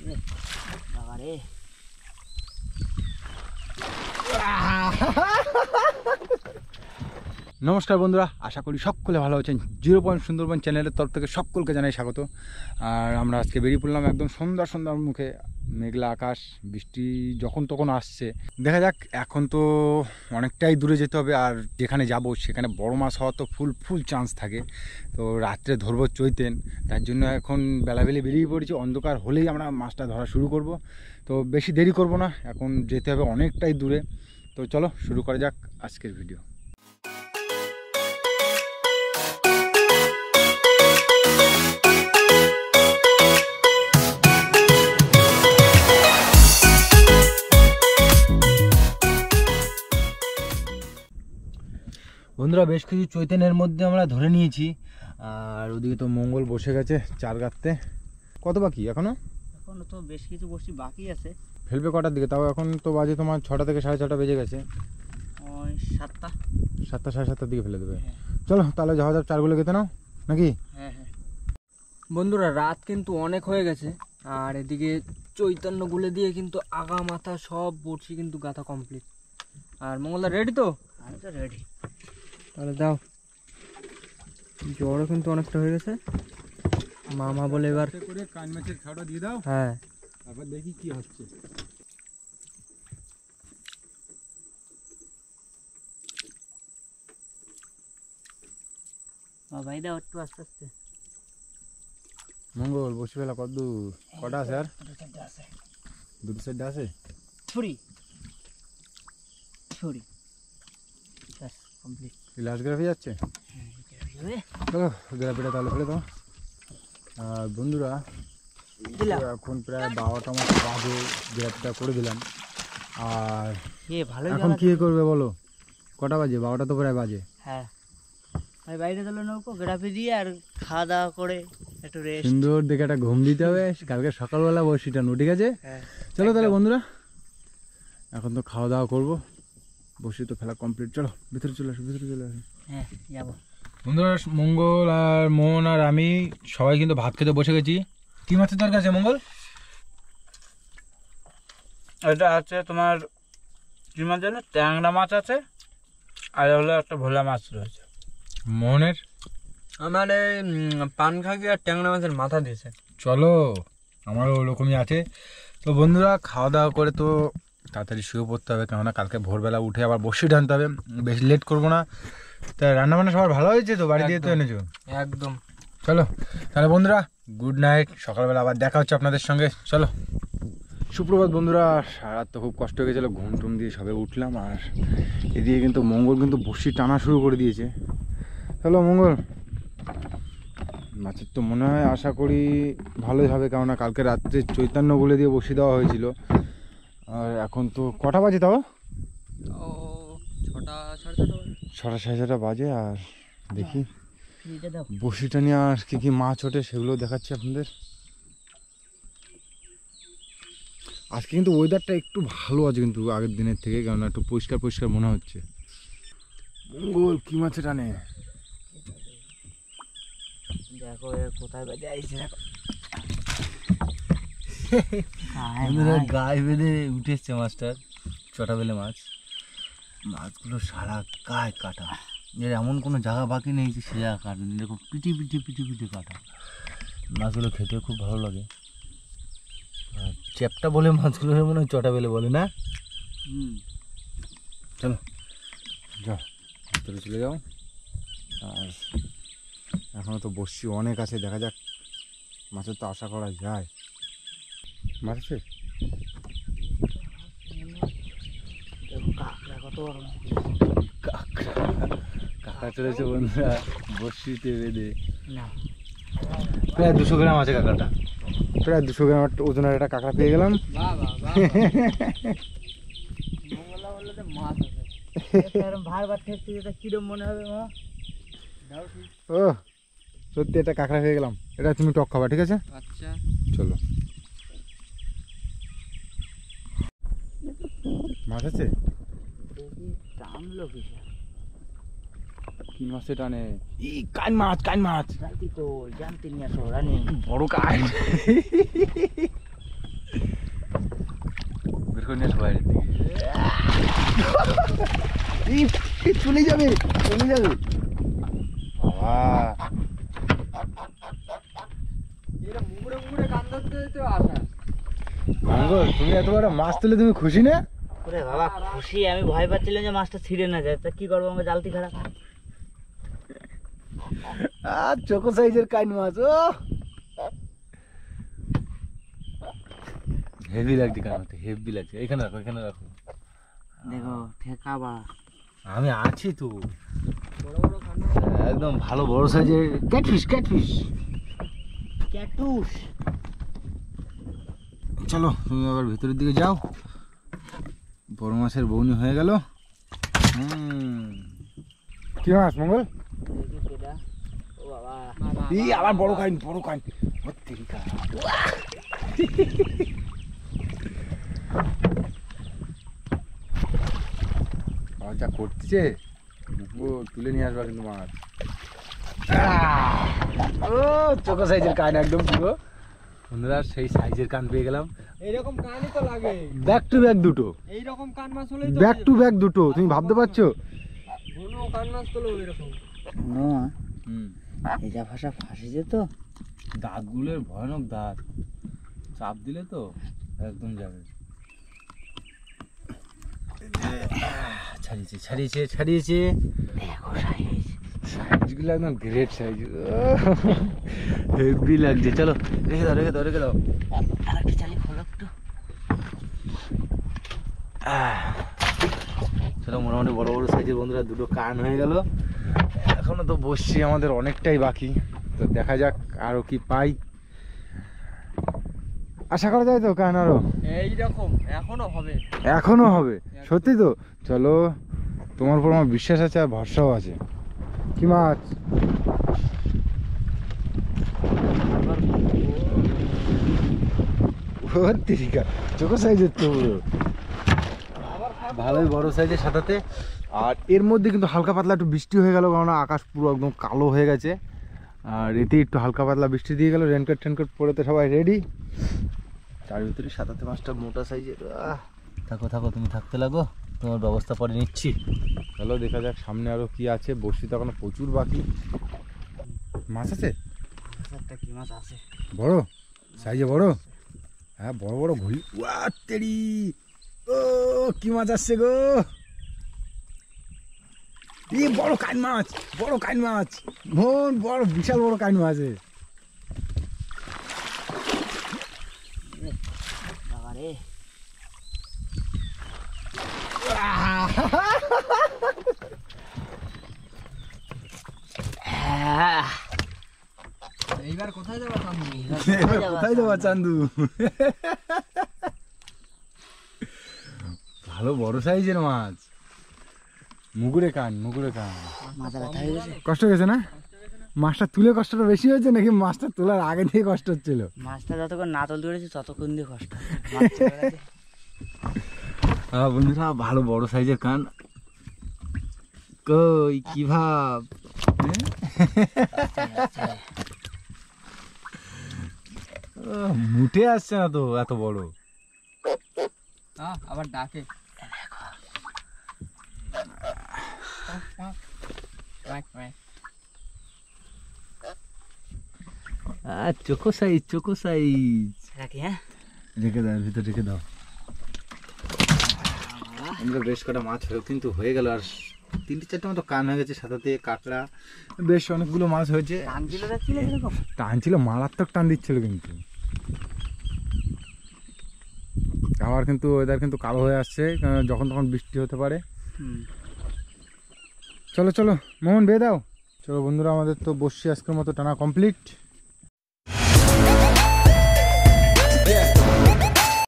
নমস্কার বন্ধুরা, আশা করি সকলে ভালো আছেন। 0 সুন্দরবন চ্যানেলের তরফ থেকে সকলকে জানাই স্বাগত। আর আমরা আজকে বেরিয়ে পড়লাম একদম সন্ধ্যার মুখে। মেঘলা আকাশ, বৃষ্টি যখন তখন আসছে। দেখা যাক, এখন তো অনেকটাই দূরে যেতে হবে, আর যেখানে যাব সেখানে বড় মাছ হওয়ার তো ফুল চান্স থাকে। তো রাত্রে ধরবো চৈতেন, তার জন্য এখন বেলাবেলি বেরিয়ে পড়েছি। অন্ধকার হলেই আমরা মাছটা ধরা শুরু করব। তো বেশি দেরি করব না, এখন যেতে হবে অনেকটাই দূরে। তো চলো শুরু করা যাক আজকের ভিডিও। বন্ধুরা, বেশ কিছু চৈতন্যের মধ্যে আমরা ধরে নিয়েছি, আর ওদিকে তো মঙ্গল বসে গেছে চার গাঁতে। কত বাকি এখনো তো বেশ কিছু বসি বাকি আছে। ফেলবে কটার দিকে? তাও এখন তো বাজে তোমার 6টা থেকে 6:30 বেজে গেছে। 7টা 7টা 7:30 দিকে ফেলে দেবে। চলো তাহলে যাওয়া যাক, চারগুলো গেতে নাও নাকি? হ্যাঁ হ্যাঁ বন্ধুরা, রাত কিন্তু অনেক হয়ে গেছে, আর এদিকে চৈতন্য গুলে দিয়ে কিন্তু আগা মাথা সব বড়শি কিন্তু গাথা কমপ্লিট। আর মঙ্গলদা রেডি তো? আমি তো রেডি। তাহলে দাও। জ্বরও কিন্তু অনেকটা হয়ে গেছে। মামা বলে এবার করে কান মাছের খাওয়াটা দিয়ে দাও। হ্যাঁ, তারপর দেখি কি হচ্ছে। ভাই দাও একটু আস্তে আস্তে। মঙ্গল বসে ফেলা কত দূর? কটা আছে? আর দুটো সাইডে আছে। ছুরি ছুরি ব্যাস কমপ্লিট। লাস্ট গ্রাফি যাচ্ছে। চলো গ্রাফিটা তাহলে ফেলে দাও। আর বন্ধুরা, এখন প্রায় 12টা মতো বাজে, গ্রাফিটা করে দিলাম। আর এখন কি করবে বলো? কটা বাজে? 12টা তো প্রায় বাজে। হ্যাঁ ভাই, বাইরে চলো নৌকো গ্রাফি দিয়ে, আর খাওয়া দাওয়া করে একটু রেস্ট। সুন্দর দেখে একটা ঘুম দিতে হবে, কালকে সকালবেলা বসিটা নো। ঠিক আছে, চলো তাহলে বন্ধুরা, এখন তো খাওয়া দাওয়া করবো। বসি তো ফেলা কমপ্লিট। চলো ভিতরে চলে আসো, ভিতরে চলে আসো। হ্যাঁ যাবো। বন্ধুরা, মঙ্গল আর মোহন আর আমি সবাই কিন্তু ভাত খেতে বসে গেছি। কি মাছের দরকার আছে মঙ্গল? এটা আছে তোমার কি মাছ জানো? ট্যাংরা মাছ আছে, আর হলো একটা ভোলা মাছ রয়েছে। মোহনের আমার পানখাগি আর ট্যাংরা মাছের মাথা দিয়েছে। চলো, আমারও ওরকমই আছে। তো বন্ধুরা, খাওয়া দাওয়া করে তো তাড়াতাড়ি শুয়ে পড়তে হবে, কেননা কালকে ভোরবেলা উঠে আবার বসে টানতে হবে। বেশি লেট করবো না। তা রান্নাবান্না সবার ভালো হয়েছে তো? বাড়ি দিয়ে তো এনেছো? একদম। চলো তাহলে বন্ধুরা, গুড নাইট। সকালবেলা আবার দেখা হচ্ছে আপনাদের সঙ্গে। চলো। সুপ্রভাত বন্ধুরা। সারা তো খুব কষ্ট হয়ে গেছিলো, ঘুম টুম দিয়ে সবে উঠলাম। আর এদিকে কিন্তু মঙ্গল কিন্তু বসি টানা শুরু করে দিয়েছে। চলো মঙ্গল, মাছের তো মনে হয় আশা করি ভালোই হবে, কেননা কালকে রাত্রে চৈতন্য বলে দিয়ে বসি দেওয়া হয়েছিল। আর এখন তো কটা বাজে? তাও 6টা 6:30 বাজে। আর দেখি বসিটা নিয়ে আর কি কি মাছ ওঠে সেগুলো দেখাচ্ছি আপনাদের। আজকে কিন্তু ওয়েদারটা একটু ভালো আছে কিন্তু আগের দিনের থেকে, কেননা একটু পরিষ্কার পরিষ্কার মনে হচ্ছে। মঙ্গল কি মাছে টানে দেখো, কোথায় বাজে আইছে দেখো। গায়ে বেঁধে উঠেছে মাছটার, চটা বেলে মাছ। মাছগুলো সারা গায়ে কাটা, এর এমন কোনো জায়গা বাকি নেই যে সে জায়গা কাটেনি। দেখো পিটি পিটি কাটা। মাছগুলো খেতে খুব ভালো লাগে। আর চ্যাপটা বলে মাছগুলো মনে হয় চটা বেলে বলে না। চলো যাও, ভিতরে চলে যাও। আর এখনো তো বসছি অনেক আছে, দেখা যাক। মাছের তো আশা করা যায়। মাছ আছে? কাঁকড়া চলেছে বন্ধুরা বসিতে বেঁধে। প্রায় 200 গ্রাম আছে কাঁকড়াটা। প্রায় 200 গ্রাম ওজনের একটা কাঁকড়া পেয়ে গেলাম। কিরম মনে হবে? ও সত্যি একটা কাঁকড়া পেয়ে গেলাম। এটা তুমি টক খাবা, ঠিক আছে? আচ্ছা চলো। মাছ আছে? টানলো কিছু। কি মাছে টানে? কান মাছ, কান মাছ। জানতি তো, জানতি নিয়ে আসো রানি। বড় কান। করে নিয়ে আসো বাইরের দিকে। চলে যাবে চলে যাবে বাবা। এরা মুগুরে মুগুরে কান ধরতে তো আসা। মঙ্গল তুমি এত বড় মাছ তুলে তুমি খুশি না? ওরে বাবা খুশি, আমি ভয় পাচ্ছিলাম যে মাছটা ছিঁড়ে না যায়, তা কি করবো, আমার জালতি খারাপ। আর চোখো সাইজের কাইন মাছ, ও হেভি লাগছে কানাতে, হেভি লাগছে। এখানে রাখো, এখানে রাখো। দেখো ঠেকাবা। আমি আছি তো। বড় বড় কান মাছ। একদম ভালো বড় সাইজের ক্যাটফিশ, ক্যাটফিশ। ক্যাটুস। চলো তুমি আবার ভেতরের দিকে যাও। বড় মাছের বউনি হয়ে গেল। কি মাছ মঙ্গল? দেখি কেডা। ও বাবা, এই আবার বড় কাইন, বড় কাইন। যা করতেছে ও তুলে নিয়ে আসবা কিন্তু মাছ। ও চোখো সাইজের কান একদম পুরো। বন্ধুরা সেই সাইজের কান পেয়ে গেলাম। এইরকম কানই তো লাগে। ব্যাক টু ব্যাক দুটো, এইরকম কান মাছ হলেই তো ব্যাক টু ব্যাক দুটো। তুমি ভাবতে পারছো? কোনো কান মাছ তো এরকম। ভেজা ভাষা ফাঁসেছে তো। দাঁতগুলোর ভয়ানক দাঁত, চাপ দিলে তো একদম যাবে। ছাড়িয়েছে ছাড়িয়েছে ছাড়িয়েছে। দেখো সাইজ। সাইজগুলো একদম গ্রেট সাইজ। হেভি লাগছে। চলো রেখে দাও, রেখে দাও, রেখে দাও। আর একটা চালি খোলো একটু। চলো মোটামুটি বড় বড় সাইজের বন্ধুরা দুটো কান হয়ে গেল। এখনো তো বসছি, আমাদের অনেকটাই বাকি। তো দেখা যাক আরো কি পাই। আশা করা যায় তো কান আরো এইরকম এখনো হবে। এখনো হবে? সত্যি তো? চলো, তোমার উপর আমার বিশ্বাস আছে আর ভরসাও আছে। কি মাছ? চোখো সাইজের তো পুরো ভালোই বড় সাইজের সাথে। আর এর মধ্যে কিন্তু হালকা পাতলা একটু বৃষ্টি হয়ে গেল, কারণ আকাশ পুরো একদম কালো হয়ে গেছে। আর এতে একটু হালকা পাতলা বৃষ্টি দিয়ে গেল। রেনকোট টেনকোট পরে তো সবাই রেডি। তার ভিতরে সাতাতে মাছটা মোটা সাইজের। থাকো থাকো, তুমি থাকতে লাগো, তোমার ব্যবস্থা পরে নিচ্ছি। চলো দেখা যাক সামনে আরো কি আছে। বসি তো এখনো প্রচুর বাকি। মাছ আছে? একটা কি মাছ আছে? বড় সাইজে বড়? হ্যাঁ বড় বড় ঘুড়ি। তেরি ও কি মাছ আসছে গো! এই বড় কাইন মাছ, বড় কাইন মাছ। মন বড়, বিশাল বড় কাইন মাছ। বাবা রে, এইবার কোথায় যাবো সামনে? কোথায় যাবা চান্দু? ভালো বড় সাইজের মাছ। মুগুরে কান, মুগুরে কান। মাথা ব্যথা হয়ে গেছে। কষ্ট হয়েছে না? মাছটা তুলে কষ্টটা বেশি হয়েছে নাকি মাছটা তোলার আগে থেকে কষ্ট হচ্ছিল? মাছটা যতক্ষণ না তুলতে পেরেছি ততক্ষণ দিয়ে কষ্ট। বন্ধুরা ভালো বড় সাইজের কান। কই কি ভাব? মুটে আসছে না তো এত বড়। আবার ডাকে। চোখো সাইজ, চোখো সাইজ। রাখি হ্যাঁ, রেখে দাও, ভিতরে রেখে দাও। আমরা বেশ কটা মাছ কিন্তু হয়ে গেল। আর 3-4টে মতো কান হয়ে গেছে, সাথে কাঁকড়া, বেশ অনেকগুলো মাছ হয়েছে। টান ছিল যাচ্ছিল এরকম। টান ছিল, মারাত্মক টান দিচ্ছিল কিন্তু। আবার কিন্তু ওয়েদার কিন্তু কালো হয়ে আসছে, যখন তখন বৃষ্টি হতে পারে। চলো চলো মোহন বেয়ে দাও। চলো বন্ধুরা, আমাদের তো বসছি আজকের মতো টানা কমপ্লিট।